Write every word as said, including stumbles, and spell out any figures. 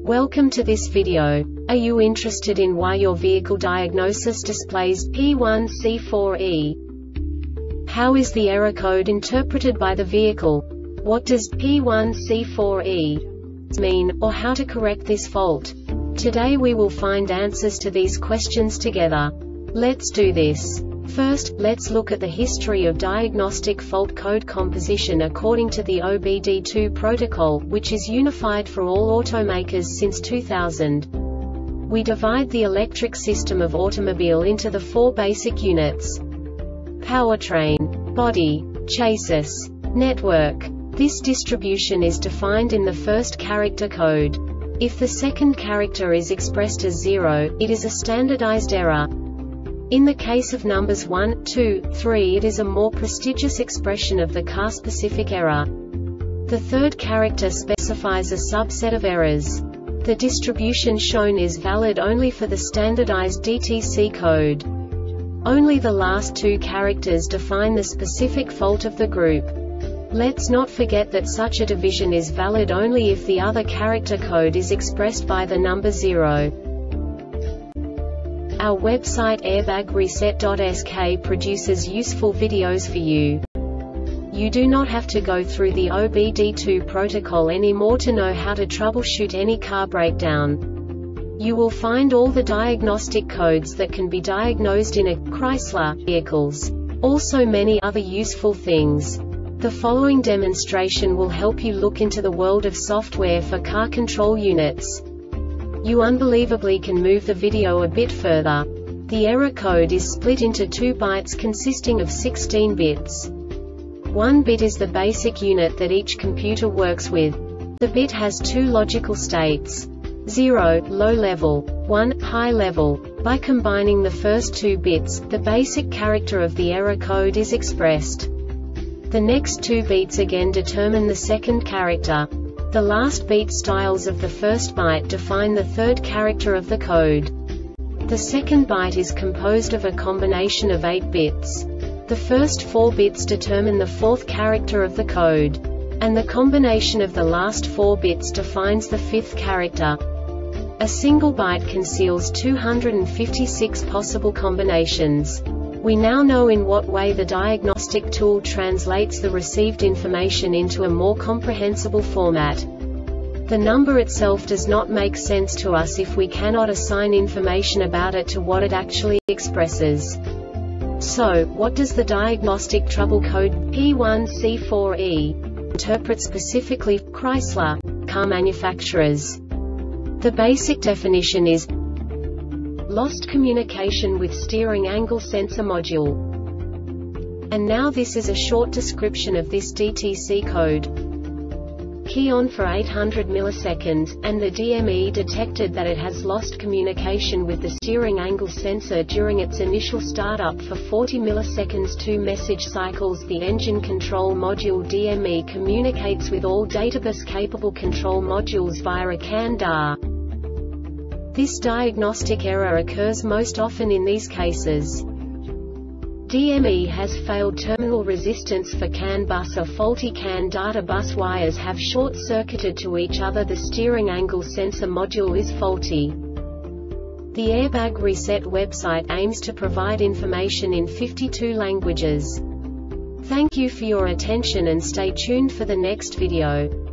Welcome to this video. Are you interested in why your vehicle diagnosis displays P one C four E? How is the error code interpreted by the vehicle? What does P one C four E mean, or how to correct this fault? Today we will find answers to these questions together. Let's do this. First, let's look at the history of diagnostic fault code composition according to the O B D two protocol, which is unified for all automakers since two thousand. We divide the electric system of automobile into the four basic units: powertrain, body, chassis, network. This distribution is defined in the first character code. If the second character is expressed as zero, it is a standardized error. In the case of numbers one, two, three, it is a more prestigious expression of the car-specific error. The third character specifies a subset of errors. The distribution shown is valid only for the standardized D T C code. Only the last two characters define the specific fault of the group. Let's not forget that such a division is valid only if the other character code is expressed by the number zero. Our website airbag reset dot S K produces useful videos for you. You do not have to go through the O B D two protocol anymore to know how to troubleshoot any car breakdown. You will find all the diagnostic codes that can be diagnosed in a Chrysler vehicles. Also many other useful things. The following demonstration will help you look into the world of software for car control units. You unbelievably can move the video a bit further. The error code is split into two bytes consisting of sixteen bits. One bit is the basic unit that each computer works with. The bit has two logical states: zero, low level, one, high level. By combining the first two bits, the basic character of the error code is expressed. The next two bits again determine the second character. The last beat styles of the first byte define the third character of the code. The second byte is composed of a combination of eight bits. The first four bits determine the fourth character of the code. And the combination of the last four bits defines the fifth character. A single byte conceals two hundred fifty-six possible combinations. We now know in what way the diagnostic tool translates the received information into a more comprehensible format. The number itself does not make sense to us if we cannot assign information about it to what it actually expresses. So, what does the diagnostic trouble code P one C four E interpret specifically for Chrysler car manufacturers? The basic definition is lost communication with steering angle sensor module. And now this is a short description of this D T C code. Key on for eight hundred milliseconds, and the D M E detected that it has lost communication with the steering angle sensor during its initial startup for forty milliseconds. Two message cycles. The engine control module D M E communicates with all databus-capable control modules via a C A N D A. This diagnostic error occurs most often in these cases: D M E has failed terminal resistance for C A N bus, or faulty C A N data bus wires have short-circuited to each other. The steering angle sensor module is faulty. The Airbag Reset website aims to provide information in fifty-two languages. Thank you for your attention and stay tuned for the next video.